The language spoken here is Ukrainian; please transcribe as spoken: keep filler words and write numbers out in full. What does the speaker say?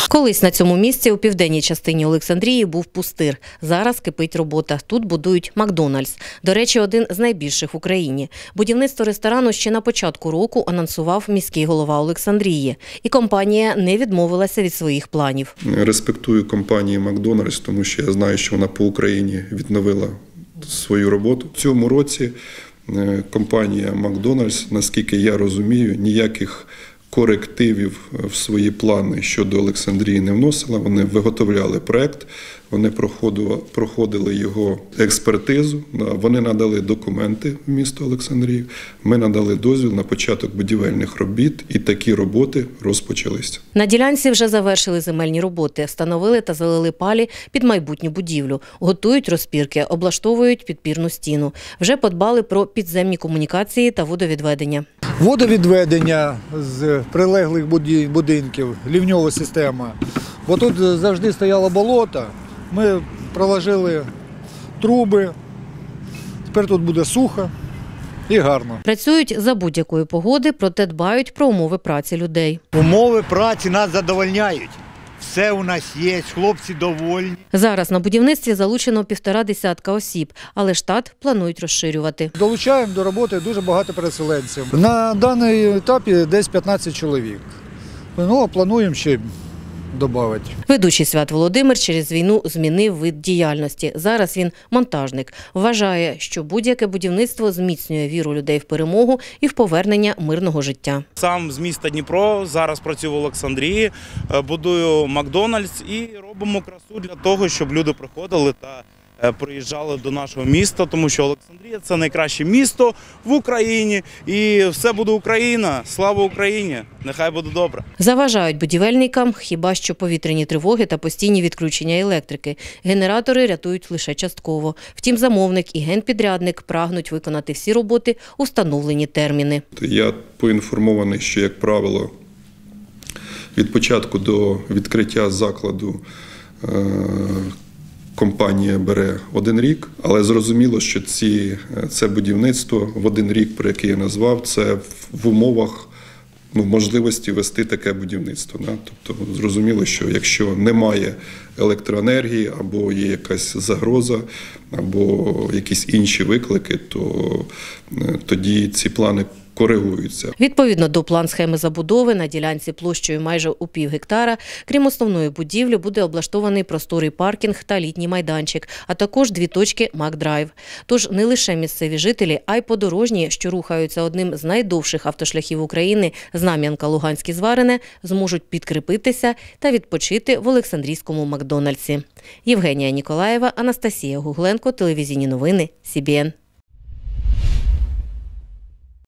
Колись на цьому місці у південній частині Олександрії був пустир. Зараз кипить робота. Тут будують Макдональдс. До речі, один з найбільших в Україні. Будівництво ресторану ще на початку року анонсував міський голова Олександрії. І компанія не відмовилася від своїх планів. Респектую компанію Макдональдс, тому що я знаю, що вона по Україні відновила свою роботу. В цьому році компанія Макдональдс, наскільки я розумію, ніяких корективів в свої плани щодо Олександрії не вносила. Вони виготовляли проект, вони проходили, проходили його експертизу, вони надали документи в місто Олександрію, ми надали дозвіл на початок будівельних робіт, і такі роботи розпочалися. На ділянці вже завершили земельні роботи, встановили та залили палі під майбутню будівлю, готують розпірки, облаштовують підпірну стіну. Вже подбали про підземні комунікації та водовідведення. Водовідведення з прилеглих будинків, лівньова система. Бо тут завжди стояло болото, ми проложили труби, тепер тут буде сухо і гарно. Працюють за будь-якої погоди, проте дбають про умови праці людей. Умови праці нас задовольняють. Все у нас є, хлопці довольні. Зараз на будівництві залучено півтора десятка осіб, але штат планують розширювати. Долучаємо до роботи дуже багато переселенців. На даний етапі десь п'ятнадцять чоловік. Ну, а плануємо ще додати. Ведучий Свят Володимир через війну змінив вид діяльності. Зараз він монтажник. Вважає, що будь-яке будівництво зміцнює віру людей в перемогу і в повернення мирного життя. Сам з міста Дніпро, зараз працюю в Олександрії, будую Макдональдс і робимо красу для того, щоб люди приходили та приїжджали до нашого міста, тому що Олександрія – це найкраще місто в Україні. І все буде Україна. Слава Україні! Нехай буде добре. Заважають будівельникам хіба що повітряні тривоги та постійні відключення електрики. Генератори рятують лише частково. Втім, замовник і генпідрядник прагнуть виконати всі роботи у встановлені терміни. Я поінформований, що, як правило, від початку до відкриття закладу компанія бере один рік, але зрозуміло, що ці, це будівництво в один рік, про яке я назвав, це в умовах ну, можливості вести таке будівництво. Да? Тобто зрозуміло, що якщо немає електроенергії, або є якась загроза, або якісь інші виклики, то тоді ці плани коригуються. Відповідно до план-схеми забудови, на ділянці площею майже у пів гектара, крім основної будівлі, буде облаштований просторий паркінг та літній майданчик, а також дві точки Макдрайв. Тож не лише місцеві жителі, а й подорожні, що рухаються одним з найдовших автошляхів України Знам'янка-Луганське-Зварине, зможуть підкріпитися та відпочити в Олександрійському Макдональдсі. Євгенія Ніколаєва, Анастасія Гугленко, телевізійні новини, Сі Бі Ен.